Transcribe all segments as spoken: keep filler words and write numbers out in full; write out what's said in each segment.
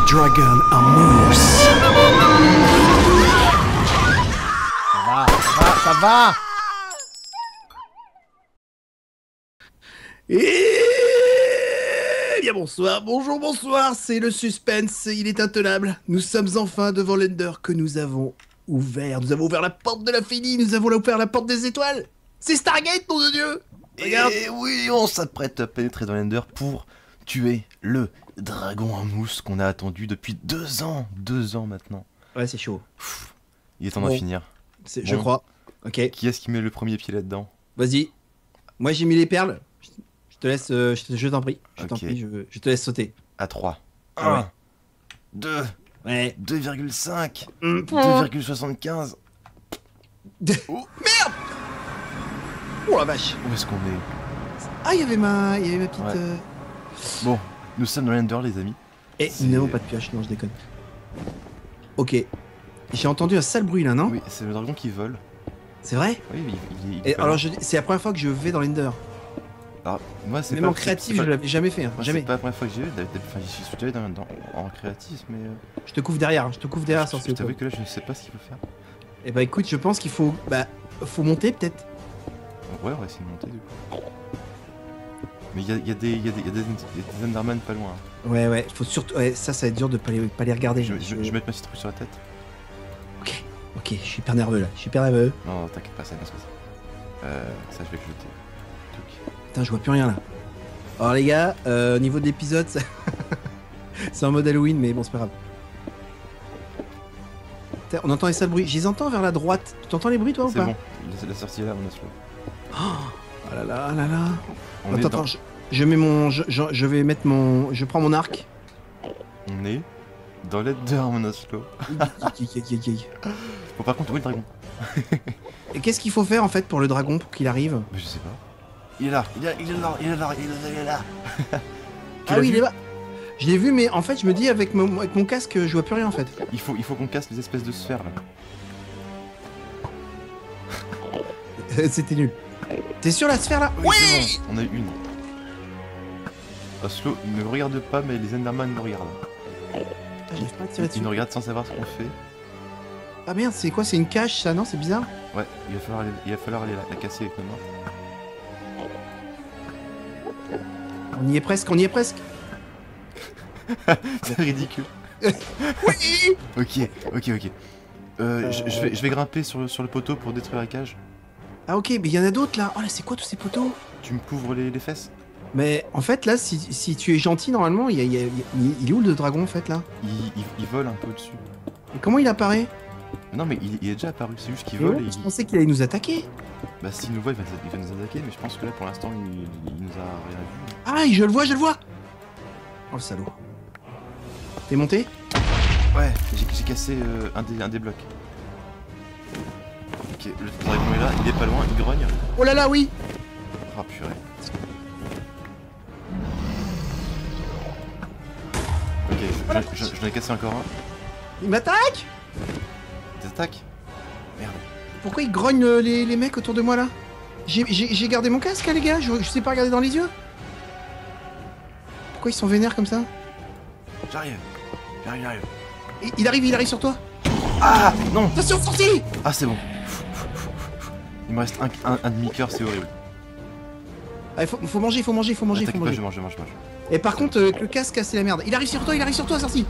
dragon en mousse. Ça va, ça va, ça va. Eh bien bonsoir, bonjour, bonsoir, c'est le suspense, il est intenable. Nous sommes enfin devant l'Ender que nous avons ouvert. Nous avons ouvert la porte de l'infini, nous avons ouvert la porte des étoiles. C'est Stargate, nom de Dieu. Regarde. Et oui, on s'apprête à pénétrer dans l'Ender pour tuer le dragon en mousse qu'on a attendu depuis deux ans. Deux ans maintenant. Ouais, c'est chaud. Pff, il est temps Bon. d'en finir. C'est- Bon. Je crois. Ok, Qui est-ce qui met le premier pied là-dedans? vas-y. Moi j'ai mis les perles. Je te laisse, euh, je te- je t'en prie. Je t'en Ok. prie, je, je te laisse sauter. À trois. Ah ouais. un, deux, Ouais. deux virgule cinq, Hum. deux virgule soixante-quinze. Oh. Merde. Oh la vache. Où est-ce qu'on est? Ah, il y avait ma, il y avait ma petite. Ouais. euh, Bon, nous sommes dans l'Ender, les amis. Et C'est- nous n'avons pas de pioche, non, je déconne. Ok. J'ai entendu un sale bruit là, non? Oui, c'est le dragon qui vole. C'est vrai? Oui, il, il, il Et est pas alors, loin. je... c'est la première fois que je vais dans l'Ender. Alors, moi, c'est Même pas en c'est- créatif, c'est je pas- l'avais jamais fait. Hein. moi, Jamais. C'est pas la première fois que j'y vais. d'hab- d'hab- Enfin, j'y suis déjà allé dans, dans- en créatif, mais. euh, Je te couvre derrière, hein, je te couvre derrière, je, sans je t'avoue que là, je ne sais pas ce qu'il faut faire. Et bah écoute, je pense qu'il faut. Bah, faut monter peut-être. Ouais, on va essayer de monter du coup. Mais il y a, il y a des, il y a des, il y a des, il y a des Enderman pas loin. Ouais, ouais, faut surtout. Ouais, ça, ça va être dur de pas les, pas les regarder. Je, là. je, je vais mettre ma citrouille sur la tête. Ok, ok, je suis hyper nerveux là, je suis hyper nerveux. Non, non, t'inquiète pas, ça va se passer. Euh, ça, je vais le jeter. Touc. Putain, je vois plus rien là. Alors les gars, euh, au niveau de l'épisode, ça- c'est en mode Halloween, mais bon, c'est pas grave. Putain, on entend les sales bruits. Je les entends vers la droite. Tu entends les bruits toi ou C'est pas? bon, la, la sortie est là, on a slow. Oh là là, oh là là. On, Attends, est attends, dans- je, je mets mon. Je, je- je vais mettre mon. Je prends mon arc. on est dans l'Ender, mon Oslo. Bon, par contre, où est le dragon? Et qu'est-ce qu'il faut faire en fait pour le dragon pour qu'il arrive? Mais je sais pas. Il est là, il est là, il est là, il est là, il est là, il est là. Tu Ah l'as oui, vu il est là. Je l'ai vu, mais en fait, je me dis avec mon, avec mon casque, je vois plus rien en fait. Il faut, il faut qu'on casse les espèces de sphères là. C'était nul. T'es sur la sphère là? Oui, c'est bon, on a eu une. Oslo, ne me regarde pas, mais les Enderman me regardent. Putain, j'arrive pas à tirer Ils dessus. nous regardent sans savoir ce qu'on fait. Ah merde, c'est quoi? C'est une cache ça? Non, c'est bizarre. Ouais, il va falloir aller, il va falloir aller la, la casser avec nos mains. On y est presque, on y est presque. C'est ridicule. Oui. Ok, ok, ok. Euh, je, je vais, je vais grimper sur le, sur le poteau pour détruire la cage. Ah ok, mais il y en a d'autres là. Oh là, c'est quoi tous ces poteaux? Tu me couvres les, les fesses? Mais en fait là, si, si tu es gentil normalement, il, y a- il y a- il- il est où le dragon en fait là? Il, il, il vole un peu au-dessus. Et comment il apparaît? Non, mais il, il est déjà apparu, c'est juste qu'il Mais vole ouais, et Je il... pensais qu'il allait nous attaquer. Bah, s'il nous voit, il va, il va nous attaquer, mais je pense que là, pour l'instant, il, il nous a rien vu. Ah, je le vois, je le vois. Oh le salaud. T'es monté? Ouais, j'ai j'ai cassé euh, un, des, un des blocs. Ok, le dragon est là, il est pas loin, il grogne. Oh là là, oui. Ah, purée. Ok, je- je- j'en ai cassé encore un. Il m'attaque. Des attaques? Merde. Pourquoi il grogne euh, les, les mecs autour de moi là? J'ai- J'ai j'ai gardé mon casque hein, les gars, je, je sais pas regarder dans les yeux. Pourquoi ils sont vénères comme ça? J'arrive, j'arrive, j'arrive. Et- Il arrive, il arrive sur toi. Ah non. Attention, sortie. Ah, c'est bon. Il me reste un, un, un demi-cœur, c'est horrible. Ah, il faut, faut manger, il faut manger, il faut manger, il faut T'inquiète pas, manger. je mange, je mange, je mange. Et par contre, euh, avec le casque, c'est la merde. Il arrive sur toi, il arrive sur toi, sortie.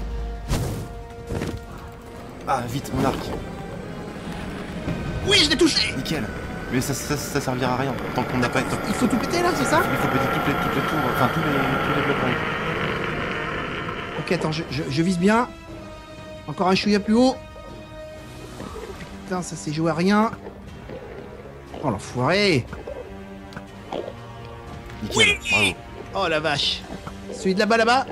Ah, vite, mon arc. Oui, je l'ai touché. Nickel. Mais ça, ça, ça servira à rien tant qu'on n'a pas... tant- Il faut tout péter là, c'est ça? Il faut péter toutes les, toutes les tours, enfin tous les, tous les blocs en haut. Ok, attends, je, je- je vise bien. Encore un chouïa plus haut. Putain, ça s'est joué à rien. Oh l'enfoiré. Nickel, bravo. Oh la vache. Celui de là-bas, là-bas.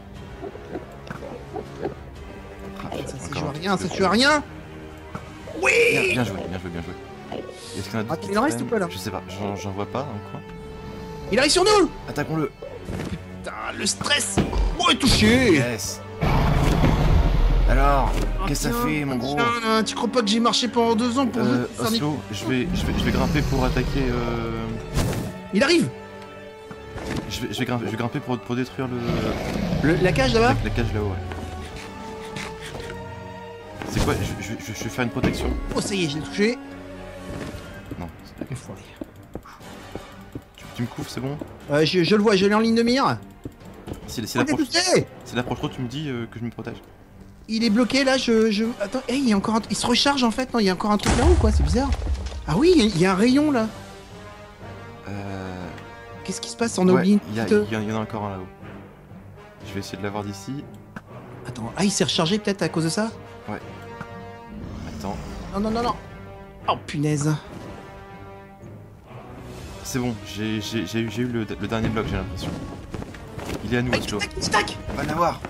Ah, Ça s'est encore joué à un rien, petit ça peu. s'est joué à rien. Oui. Bien, bien joué, bien joué, bien joué. Est-ce qu'il y en a d'autres Ah, qui il en reste traînent ou pas, là? Je sais pas, j'en j'en vois pas dans le coin. Il arrive sur nous. Attaquons-le. Putain, le stress. Oh, touché. Yes. Alors, Ah, qu'est-ce que ça tiens, fait, mon gros? tiens, là, tu crois pas que j'ai marché pendant deux ans pour Euh, juste faire des- Oslo, je vais, je, vais, je vais grimper pour attaquer... Euh... Il arrive. Je vais, je vais grimper, je vais grimper pour, pour détruire le... Le- la cage là-bas. la, la cage là-haut, ouais. C'est quoi? je, je, je, je vais faire une protection. Oh, ça y est, je l'ai touché. Non, c'est pas Enfoiré. tu, tu me couvres, c'est bon? Euh, je, je le vois, je l'ai en ligne de mire. Si, si Oh, il est l'approche touché. si l'approche trop, tu me dis euh, que je me protège. Il est bloqué là, je. je... Attends, hey, il y a encore un... Il se recharge en fait, non? Il y a encore un truc là-haut, quoi, c'est bizarre. Ah oui, il y, a- il y a un rayon là. Euh... Qu'est-ce qui se passe? On a Ouais, oublié il y, a- une petite- il y en il y en a encore un là-haut. Je vais essayer de l'avoir d'ici. Attends, ah, il s'est rechargé peut-être à cause de ça? Attends. Non, non, non, non. Oh punaise. C'est bon, j'ai j'ai- j'ai eu, j'ai eu le, le dernier bloc, j'ai l'impression. Il est à nous, Tac, Oslo. tac, tac. On va l'avoir.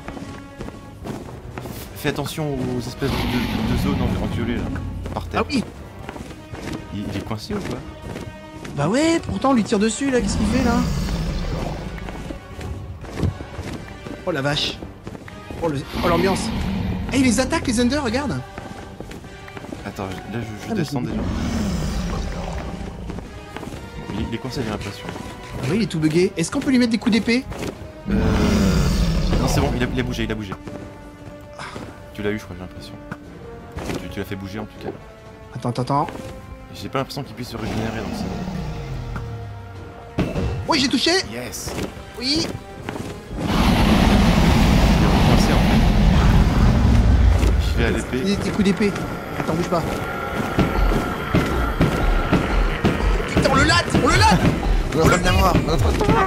Fais attention aux espèces de, de, de zones en, en violet là, par terre. Ah oui. Il, il est coincé ou quoi? Bah ouais, pourtant on lui tire dessus là, qu'est-ce qu'il fait là? Oh la vache. Oh le- oh, l'ambiance. Eh, il les attaque les Under, regarde. Attends, là je, je Ah, mais descends c'est- déjà. Bon, il, il est coincé, j'ai l'impression. Ah oui, il est tout bugué. Est-ce qu'on peut lui mettre des coups d'épée? Euh... Non, c'est bon, il a, il a bougé, il a bougé. Tu l'as eu, je crois, j'ai l'impression. Tu, tu l'as fait bouger en tout cas. Attends, attends, attends. J'ai pas l'impression qu'il puisse se régénérer donc c'est... Oui, j'ai touché. Yes. Oui. Il est coincé en fait. Je vais à l'épée. Des, des coups d'épée. Attends, bouge pas. Putain, on le latte, on le latte. On est en train de l'avoir. On est en train de l'avoir.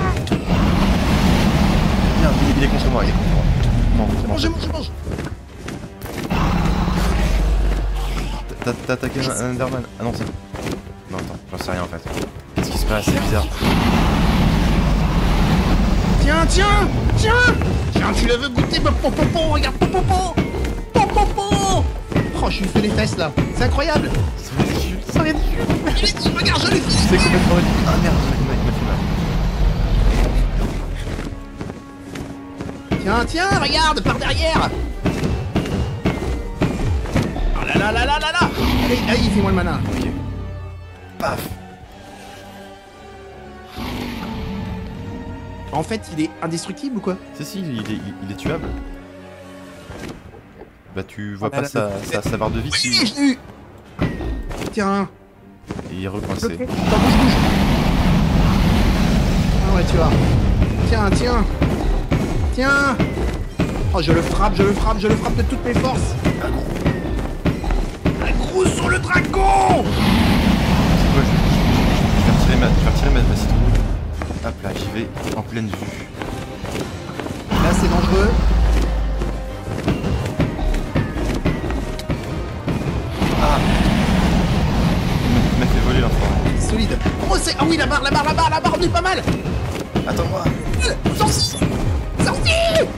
Merde, il est contre moi, il est contre moi. Non, c'est bon. Mange, mange, mange. T'as t'as attaqué un, un Enderman. Ah non, c'est... Non, attends, j'en sais rien en fait. Qu'est-ce qui se passe? C'est bizarre. Tiens, tiens, tiens. Tiens, tu le veux goûter, ma popopo. Regarde, popopo. Popopo. Oh, je lui fais les fesses là. C'est incroyable. C'est ridicule, c'est ridicule. Regarde, je l'ai fait. C'est complètement ridicule. Ah merde, il m'a il m'a fait mal. Tiens, tiens, regarde, par derrière. Oh là là là là là là. Allez, allez, fais-moi le malin. Ok. Paf. En fait, il est indestructible ou quoi? Si, si, il est, il, il est tuable. Bah tu vois Ah, pas là, sa, là. sa, sa barre de vie Oui, si... je l'ai eu. Tiens. Il est recoincé. Ok. Attends, bouge, bouge. Ah ouais, tu vois. Tiens, tiens. Tiens. Oh, je le frappe, je le frappe, je le frappe de toutes mes forces. Un gros sur le dragon. C'est quoi, je, je, je vais retirer ma, je vais retirer ma, ma citrouille. Hop là, j'y vais en pleine vue. Là, c'est dangereux. Ah. Il m'a fait voler l'enfoiré. Solide. Oh, c'est... Ah oui, la barre, la barre, la barre, la barre, on est pas mal. Attends-moi. Sorti. Sorti.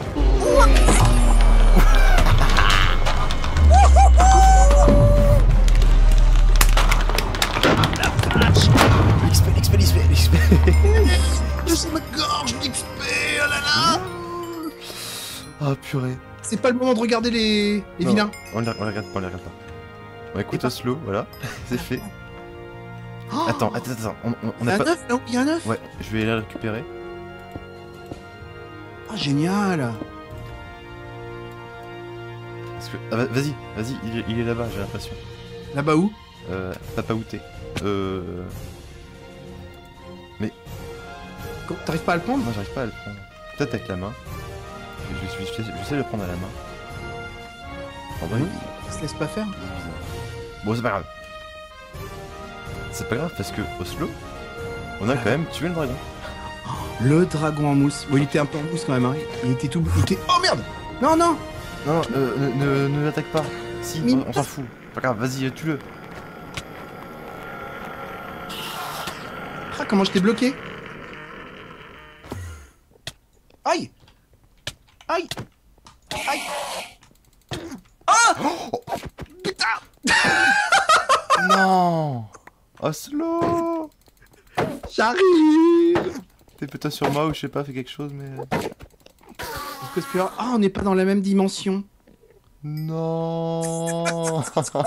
L'X P, l'X P, l'X P, l'X P. C'est ma gorge d'X P, oh là là. Ah purée. C'est pas le moment de regarder les, les Non, vilains. On les on les regarde pas, on les regarde pas. Bon écoute Et pas- Oslo, voilà, c'est fait. Oh, Attends, attends, attends, on, on, on il y a a un pas... œuf là, il y a un œuf. Ouais, je vais aller le récupérer. Ah, génial. Parce que... Ah, va- vas-y, vas-y, il est, il est là-bas, j'ai l'impression. Là-bas où? Euh, Papa Outé. Euh... Comment- T'arrives pas à le prendre? Moi j'arrive pas à le prendre. Peut-être avec la main. Je, je, je, je, j'essaie de le prendre à la main. Oh, bah, Oui. il- Il se laisse pas faire. il est bizarre. Bon c'est pas grave. C'est pas grave parce que Oslo, on a quand même tué le dragon. Le dragon en mousse. Bon, il était un peu en mousse quand même, hein. Il était tout... Il était... Oh merde. Non, non. Non, non, euh, ne, ne, ne l'attaque pas. Si, Mais- on, on s'en fout. Pas grave, vas-y, tue-le. Ah, comment je t'ai bloqué. Aïe. Aïe. Aïe. Ah. Putain. Non. Oslo. J'arrive. T'es peut-être sur moi ou je sais pas, fais quelque chose, mais... Ah, on n'est pas dans la même dimension. Non.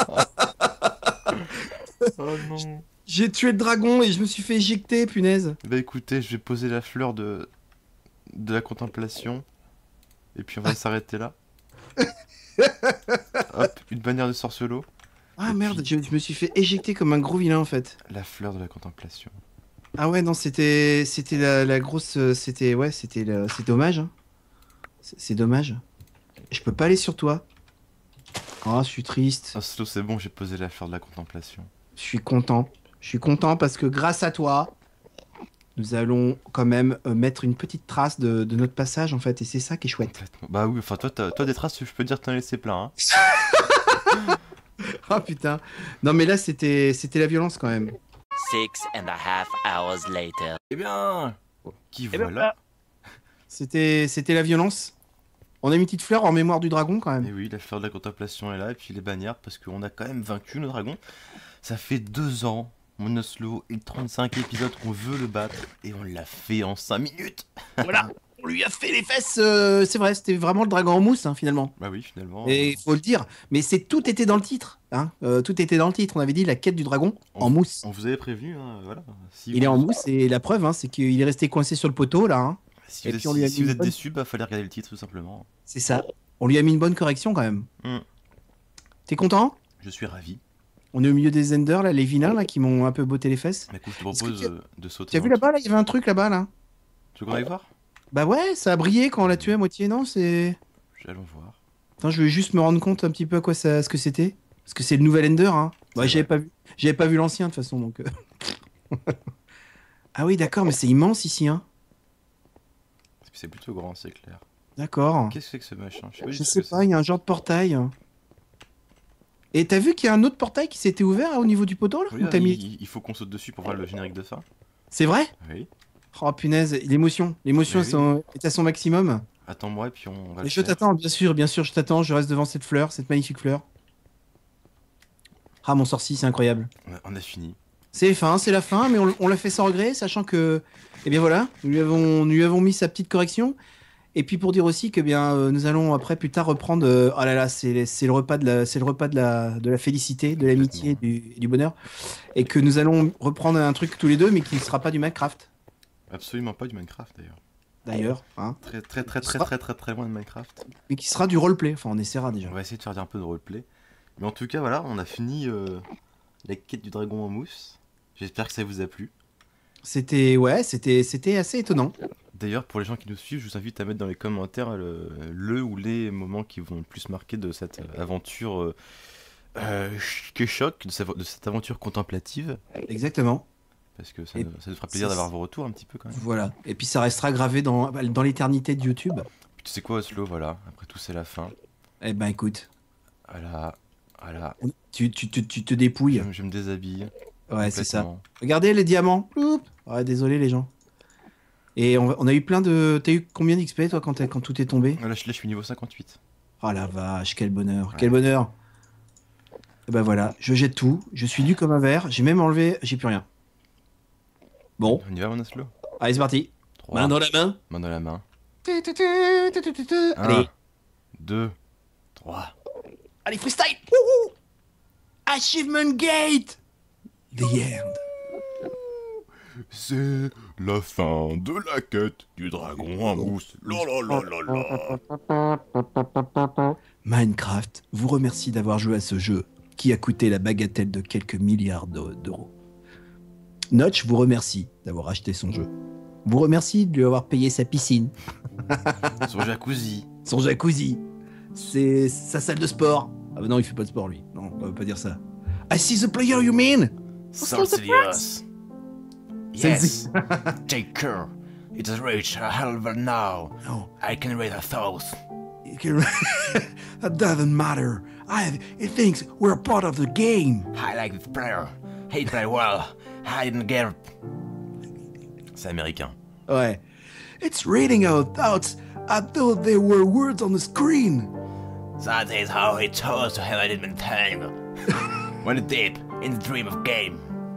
Oh non. J'ai tué le dragon et je me suis fait éjecter, punaise. Bah écoutez, je vais poser la fleur de... de la contemplation. Et puis on va s'arrêter là. Hop, une bannière de sorcelot. Ah Et merde, puis- je, je me suis fait éjecter comme un gros vilain en fait. La fleur de la contemplation. Ah ouais, non, c'était c'était la, la grosse... euh, C'était... Ouais, c'était le- c'est dommage. hein. C'est c'est dommage. Je peux pas aller sur toi. Oh, je suis triste. Oslo, c'est bon, j'ai posé la fleur de la contemplation. Je suis content. Je suis content parce que grâce à toi, nous allons quand même euh, mettre une petite trace de, de notre passage en fait. Et c'est ça qui est chouette. Complètement. Bah oui, enfin toi, t'as- toi des traces, je peux dire que t'en as laissé plein. Hein. Oh putain. Non mais là, c'était c'était la violence quand même. Six and a half hours later. Eh bien, qui ben voilà. voilà. C'était c'était la violence. On a mis une petite fleur en mémoire du dragon quand même. Et oui, la fleur de la contemplation est là, et puis les bannières, parce qu'on a quand même vaincu le dragon. Ça fait deux ans, mon Oslo, et trente-cinq épisodes qu'on veut le battre, et on l'a fait en cinq minutes. Voilà. On lui a fait les fesses. euh, c'est vrai, c'était vraiment le dragon en mousse hein, finalement. Bah oui, finalement. Et euh, il faut le dire. Mais c'est tout était dans le titre. Hein. Euh, tout était dans le titre. On avait dit la quête du dragon on, en mousse. On vous avait prévenu, hein, voilà. Si Il vous, est en mousse et la preuve, hein, c'est qu'il est resté coincé sur le poteau là. hein. Si et vous, puis êtes, on lui a si mis vous une êtes bonne- déçus, bah fallait regarder le titre tout simplement. C'est ça. On lui a mis une bonne correction quand même. Hmm. T'es content? Je suis ravi. On est au milieu des Enders là, les vilains là qui m'ont un peu botté les fesses. Mais écoute, je te Est-ce que propose tu as- euh, de sauter. Tu as dans vu le là-bas là, il y avait un truc là-bas là. truc. Tu veux qu'on aille voir? Bah ouais, ça a brillé quand on l'a tué à moitié, non? C'est. Allons voir. Attends, je voulais juste me rendre compte un petit peu à quoi ça, ce que c'était. Parce que c'est le nouvel Ender, hein. C'est Ouais, j'avais vrai. pas vu, j'avais pas vu l'ancien de toute façon, donc. euh. Ah oui, d'accord, mais c'est immense ici, hein. Parce que c'est plutôt grand, c'est clair. D'accord. Qu'est-ce que c'est que ce machin? Je sais pas, du Je tout ce sais que pas, il y a un genre de portail. Et t'as vu qu'il y a un autre portail qui s'était ouvert hein, au niveau du poteau là? c'est. Oui, Ou t'as il, mis- il faut qu'on saute dessus pour voir le générique de fin. C'est vrai? Oui. Oh punaise, l'émotion, l'émotion Mais oui. sont- est à son maximum. Attends-moi et puis on va Et le je faire. t'attends, bien sûr, bien sûr, je t'attends, je reste devant cette fleur, cette magnifique fleur. Ah mon sorcier, c'est incroyable. On a, on a fini. C'est fin, c'est la fin, mais on, on l'a fait sans regret, sachant que, eh bien voilà, nous lui avons, nous lui avons mis sa petite correction. Et puis pour dire aussi que bien, euh, nous allons après plus tard reprendre. euh, oh là là, c'est c'est le repas de la, c'est le repas de la, de la félicité, de l'amitié, du, du bonheur, et que nous allons reprendre un truc tous les deux, mais qui ne sera pas du Minecraft, Absolument pas du Minecraft d'ailleurs. d'ailleurs, hein, Très très très très sera- très très très loin de Minecraft. mais qui sera du roleplay. Enfin, on essaiera déjà. On va essayer de faire un peu de roleplay. Mais en tout cas, voilà, on a fini euh, la quête du dragon en mousse. J'espère que ça vous a plu. C'était, ouais, c'était, c'était assez étonnant. D'ailleurs, pour les gens qui nous suivent, je vous invite à mettre dans les commentaires le, le ou les moments qui vous ont le plus marqué de cette aventure euh, euh, que choc, de, cette- de cette aventure contemplative. Exactement. Parce que ça, Et nous- ça nous fera plaisir c'est- d'avoir vos retours un petit peu quand même. Voilà. Et puis ça restera gravé dans, dans l'éternité de YouTube. Puis tu sais quoi, Oslo, voilà, après tout, c'est la fin. Eh ben écoute, Voilà, voilà. tu, tu, tu, tu te dépouilles. Je, je me déshabille. Ouais, c'est ça. complètement. Regardez les diamants. Ploup. Ouais, désolé les gens. Et on, on a eu plein de. T'as eu combien d'X P toi quand, t'as- quand tout est tombé? Là, je, là, je suis niveau cinquante-huit. Oh la vache, quel bonheur, Ouais. quel bonheur. Et ben voilà, je jette tout. Je suis nu comme un verre. J'ai même enlevé. J'ai plus rien. Bon, On y va, mon Oslo? allez, c'est parti. trois, Main dans la main. main dans la main. Allez, un, deux, trois. allez, freestyle. Wouhou. Achievement Gate. The end. C'est la fin de la quête du dragon en mousse. La la la la la. Minecraft vous remercie d'avoir joué à ce jeu qui a coûté la bagatelle de quelques milliards d'eu- d'euros. Notch vous remercie d'avoir acheté son jeu. Vous remercie de lui avoir payé sa piscine, Son jacuzzi. son jacuzzi, c'est sa salle de sport. Ah bah non, il fait pas de sport lui. Non, on va pas dire ça. I see the player you mean. Celsius. Celsius. Yes. Take care. It has reached a hell of a now. No, I can read a thought. it can- that doesn't matter. I, it thinks we're a part of the game. I like this player. He play well. I didn't get. C'est américain. Ouais. It's reading our thoughts as though they were words on the screen. That is how he chose to have it in time. When deep in the dream of game.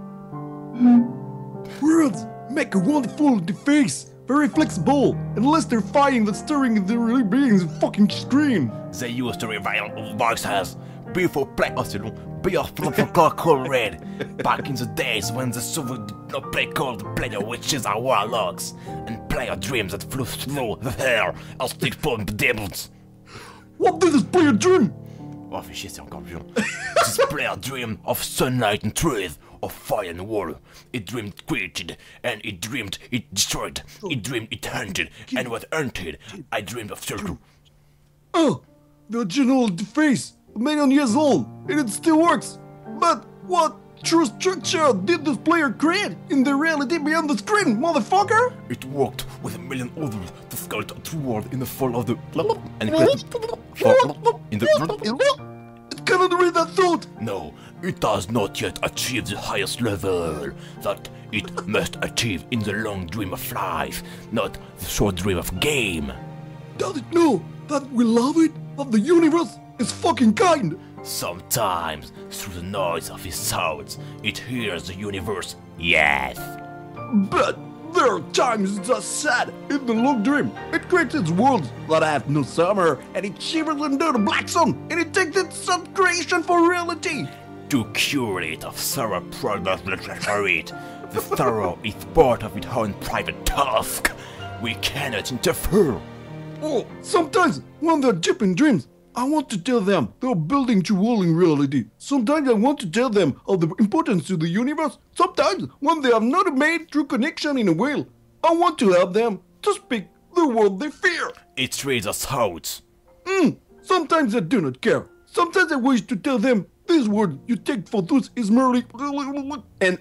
Words make a wonderful device, very flexible, unless they're fighting the stirring the really beings fucking screen. They used to reveal of voices before play. Oh, c'est long. Before called red. Back in the days when the server did not play called the player witches are warlocks, and player dreams that flew through the air as stick from demons. What did this player dream? Oh, fais chier, c'est encore plus long. This player dreamed of sunlight and trees, of fire and water. It dreamed created, and it dreamed it destroyed. It dreamed it hunted, and was hunted. I dreamed of circle. Oh, the general deface, a million years old, and it still works. But what true structure did this player create in the reality beyond the screen, motherfucker? It worked with a million others to scout a true world in the fall of the and created for in the It cannot read that thought. No, it has not yet achieved the highest level that it must achieve in the long dream of life, not the short dream of game. Does it know that we love it? That the universe is fucking kind? Sometimes, through the noise of his thoughts, it hears the universe. Yes. But there are times it's just sad in the long dream. It creates its worlds that have no summer, and it shivers under the black sun, and it takes its sun creation for reality. To cure it of sorrow products for it, the sorrow is part of its own private task. We cannot interfere. Oh, sometimes when they're deep in dreams, I want to tell them they're building to world in reality. Sometimes I want to tell them of the importance to the universe. Sometimes when they have not made true connection in a will, I want to help them to speak the word they fear. It reads us out. Mm, sometimes I do not care. Sometimes I wish to tell them this word you take for truth is merely and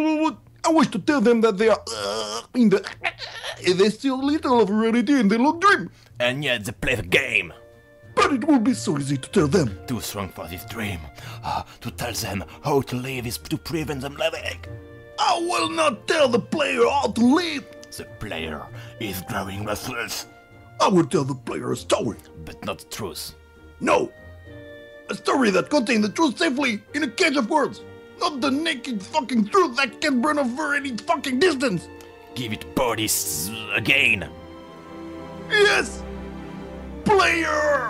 I wish to tell them that they are in the there's still little of reality in the long dream. And yet they play the game. But it will be so easy to tell them. Too strong for this dream. Uh, to tell them how to live is to prevent them living. I will not tell the player how to live. The player is growing restless. I will tell the player a story. But not the truth. No. A story that contains the truth safely in a cage of words. Not the naked fucking truth that can burn over any fucking distance. Give it bodies again. Yes. Player.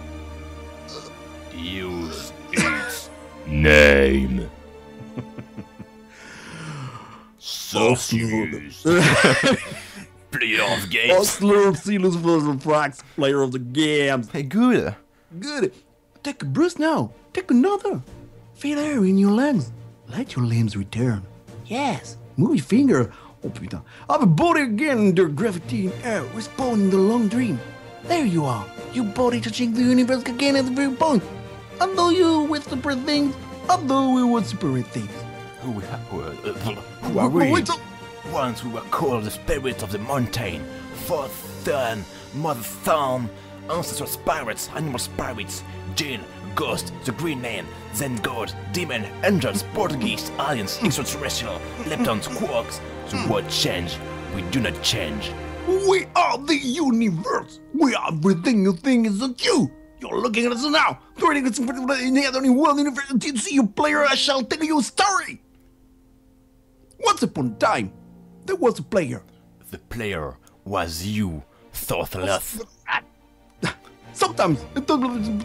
Use its name. Celsius. Player of games. Osler, Silas, Flax, player of the games. Hey, good. Good. Take a bruise now. Take another. Feel air in your lungs. Let your limbs return. Yes. Move your finger. Oh putain. Have a body again under gravity in air. Respawn in the long dream. There you are. Your body touching the universe again at the very point. Although you with separate things, although we would separate things. Who, we ha- who, uh, who are we? Wait, so- Once we were called the spirits of the mountain, fourth son, mother son, ancestral spirits, animal spirits, jinn, ghost, the green man, then god, demon, angels, Portuguese, aliens, extraterrestrial, leptons, quarks. The word change, we do not change. We are the universe. We are everything you think is not you. You're looking at us now. Creating this in the only world universe until you see you player. I shall tell you a story. Once upon a time, there was a player. The player was you, thoughtless. Sometimes in the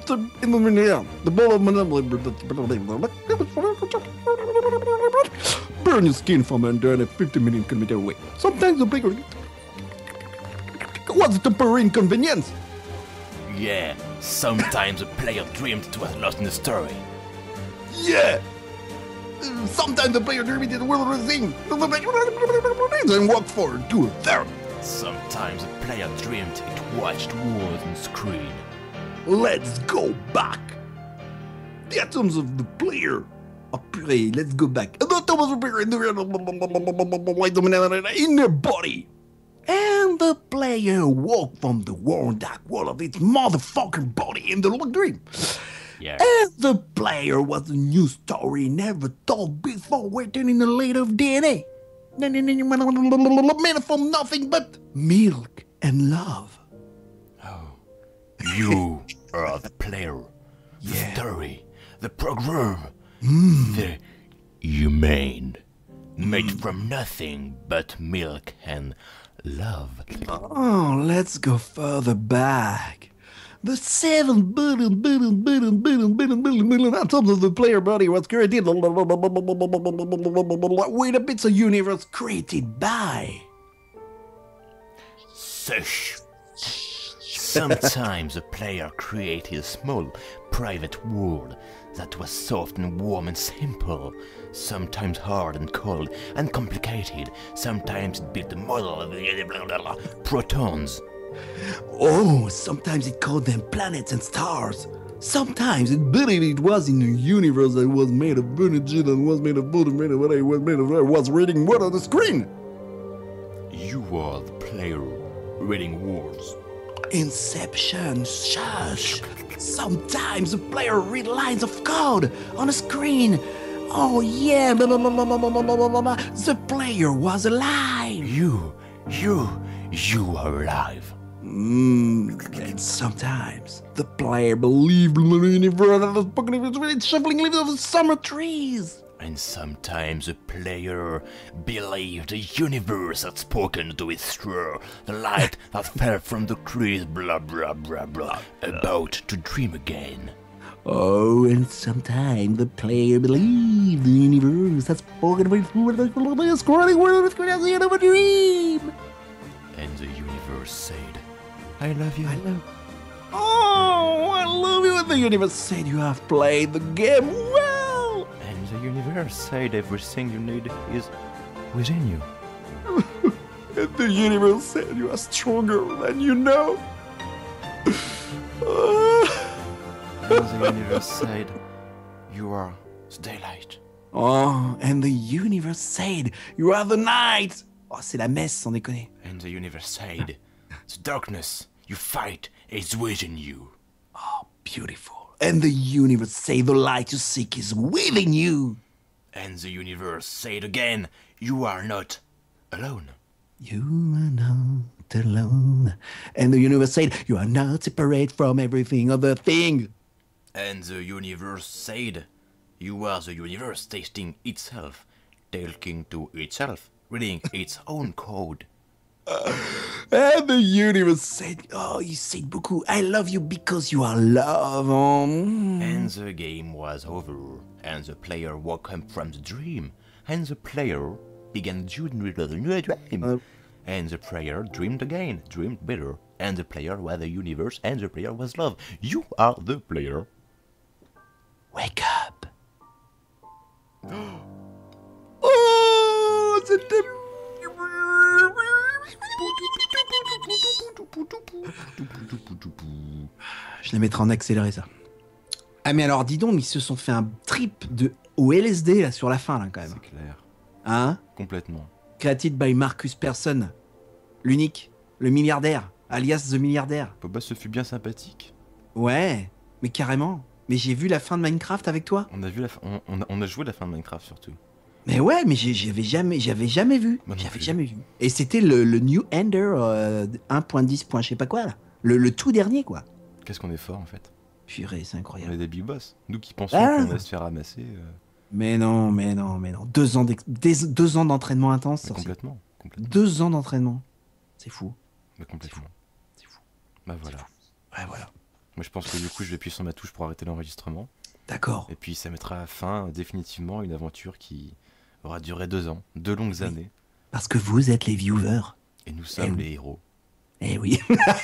burn your skin from under and fifty million kilometers away. Sometimes the player was a temporary inconvenience. Yeah, sometimes the player dreamed it was lost in the story. Yeah. Sometimes the player dreamed it was a thing. Then walk forward to it there. Sometimes the player dreamed it watched words on screen. Let's go back. The atoms of the player. Oh, purée, let's go back. The atoms of the player in the in their body. And the player woke from the warm dark world of its motherfucking body in the long dream. Yeah. And the player was a new story never told before, written in the layer of D N A. Made from nothing but milk and love. Oh, you are the player, the Yeah. story, the program, Mm. the humane, made from nothing but milk and love. Oh, let's go further back. The seven billion, billion, billion, billion, billion, billion, billion atoms of the player body was created with a bits of universe created by. Sesh. Sometimes the player created a small, private world that was soft and warm and simple, sometimes hard and cold and complicated, sometimes it built a model of the protons. Oh, sometimes it called them planets and stars. Sometimes it believed it was in a universe that was made of energy, that was made of butter, made of what I was made of, I was reading what on the screen. You are the player reading words. Inception, shush. Sometimes the player read lines of code on a screen. Oh yeah, blah, blah, blah, blah, blah, blah, blah, blah, blah, blah. The player was alive. You, you, you are alive. Mm, and sometimes the player believed in the universe that was spoken with shuffling leaves of the summer trees. And sometimes the player believed the universe had spoken to its straw, the light that fell from the trees, blah blah blah blah, about to dream again. Oh, and sometimes the player believed the universe had spoken with the scrolling world of the end of a dream. And the universe said, I love you. I love. Oh, I love you. And the universe said you have played the game well. And the universe said everything you need is within you. And the universe said you are stronger than you know. And the universe said, you are the daylight. Oh, and the universe said you are the night. Oh, c'est la messe, sans déconner. And the universe said, the darkness you fight is within you. Oh, beautiful. And the universe said the light you seek is within you. And the universe said again, you are not alone. You are not alone. And the universe said you are not separate from everything other thing. And the universe said, you are the universe tasting itself, talking to itself, reading its own code. And the universe said, oh, you said beaucoup, I love you because you are love. Oh. And the game was over, and the player woke up from the dream, and the player began dreaming a new dream. Uh. And the player dreamed again, dreamed better, and the player was the universe, and the player was love. You are the player. Wake up. Oh, c'était... Je les mettrai en accéléré, ça. Ah, mais alors, dis donc, ils se sont fait un trip de... au L S D, là, sur la fin, là, quand même. C'est clair. Hein? Complètement. Created by Marcus Persson. L'unique. Le milliardaire. Alias The Milliardaire. Boba, ce fut bien sympathique. Ouais, mais carrément. Mais j'ai vu la fin de Minecraft avec toi. On a vu la fin, on, on, a, on a joué la fin de Minecraft, surtout. Mais ouais, mais j'ai- j'avais jamais, j'avais jamais vu. Moi non J'avais plus. jamais vu. Et c'était le, le New Ender euh, un point dix. Je sais pas quoi, là. Le, le tout dernier, quoi. Qu'est-ce qu'on est fort, en fait. Purée, c'est On incroyable. est des big boss. Nous qui pensions Ah. qu'on allait se faire ramasser, euh, Mais non, mais non, mais non. Deux ans, d'ex- des- deux ans d'entraînement intense. mais sorcier. complètement. complètement. Deux ans d'entraînement. C'est fou. Mais complètement. C'est fou. Bah voilà. Ouais, voilà. Moi, je pense que du coup, je vais appuyer sur ma touche pour arrêter l'enregistrement. D'accord. Et puis, ça mettra fin, définitivement, à une aventure qui aura duré deux ans, deux longues Oui. années. Parce que vous êtes les viewers. Et nous sommes oui. les héros. Eh oui.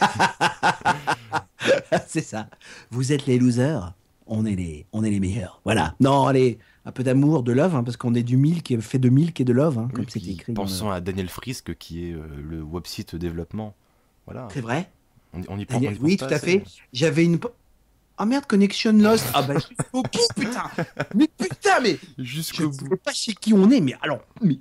C'est ça. Vous êtes les losers. On est les, on est les meilleurs. Voilà. Non, allez, un peu d'amour, de love, hein, parce qu'on est du milk, et fait de milk et de love, hein, Oui, comme puis c'était écrit. dans le- pensons à Daniel Frisk, qui est euh, le website développement. Voilà. C'est vrai. On, on y pense, Daniel- on y pense oui, pas tout à assez. fait. J'avais une. Ah merde, connection lost. Ah bah, oh, putain. Mais putain, mais. Je Jusqu'au ne bout. sais pas chez qui on est, mais alors. Mais.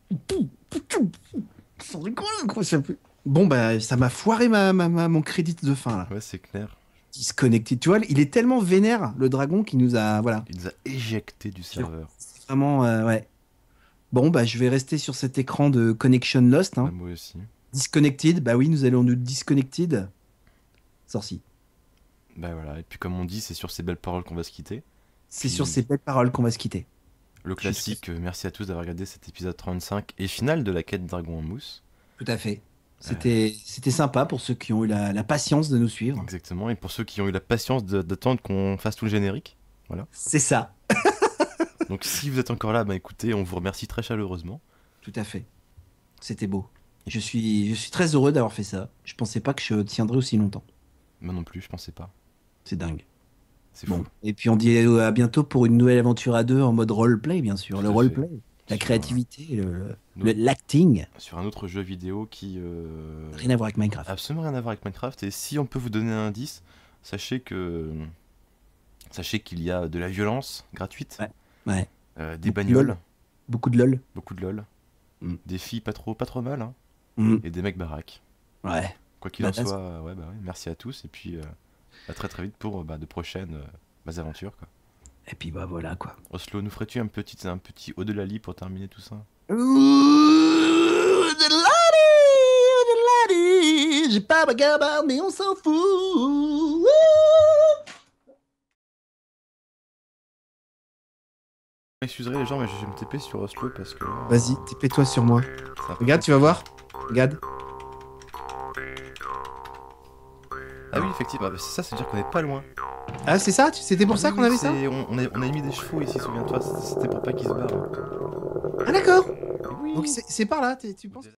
Sans déconner, quoi, ça peut- Bon, bah, ça m'a foiré ma, ma, ma- mon crédit de fin, là. Ouais, c'est clair. Disconnected. Tu vois, il est tellement vénère, le dragon, qui nous a. Voilà. Il nous a éjecté du serveur. C'est vraiment. euh, ouais. Bon, bah, je vais rester sur cet écran de connection lost. Hein. Ouais, moi aussi. Disconnected. Bah oui, nous allons nous disconnected. Sorci. Bah voilà. Et puis, comme on dit, c'est sur ces belles paroles qu'on va se quitter. C'est Puis- sur ces belles paroles qu'on va se quitter. Le classique, euh, merci à tous d'avoir regardé cet épisode trente-cinq et final de la quête Dragon en mousse. Tout à fait. C'était c'était sympa pour ceux qui ont eu la, la patience de nous suivre. Exactement. Et pour ceux qui ont eu la patience de- d'attendre qu'on fasse tout le générique. C'est ça. Donc si vous êtes encore là, bah écoutez, on vous remercie très chaleureusement. Tout à fait. C'était beau. Je suis, je suis très heureux d'avoir fait ça. Je pensais pas que je tiendrais aussi longtemps. Moi non plus, je pensais pas. C'est dingue. C'est Bon. fou. Et puis on dit à bientôt pour une nouvelle aventure à deux en mode roleplay, bien sûr. Tout Le à roleplay, la Sur, créativité, le- nous- le- l'acting. Sur un autre jeu vidéo qui... euh, Rien à voir avec Minecraft. absolument rien à voir avec Minecraft. Et si on peut vous donner un indice, sachez que... Sachez qu'il y a de la violence gratuite, Ouais. Ouais. euh, des Beaucoup de bagnoles, lol. Beaucoup de lol. beaucoup de lol, Mm. des filles pas trop, pas trop mal, hein, Mm. et des mecs baraques. Ouais. Quoi qu'il en Badass. soit, euh, ouais, bah ouais, merci à tous et puis euh, à très très vite pour bah, de prochaines euh, bah, aventures. Quoi. Et puis bah voilà quoi. Oslo, nous ferais-tu un petit, un petit au-delà lit pour terminer tout ça? Ouh, de l'année, de l'année. J'ai pas ma gabarre, mais on s'en fout. Ouh. Excuserez les gens, mais je vais me taper sur Oslo parce que. là, Vas-y, tapez-toi sur moi. c'est un peu Regarde, tu vas voir. Regarde. Ah oui, effectivement, bah, c'est ça, c'est-à-dire qu'on est pas loin. Ah, c'est ça? C'était pour ça Oui, qu'on oui, avait ça? c'est- on, on, a, on a mis des chevaux ici, souviens-toi, c'était pour pas qu'ils se barrent. Ah, d'accord. Oui. Donc c'est c'est par là, t'es- tu penses?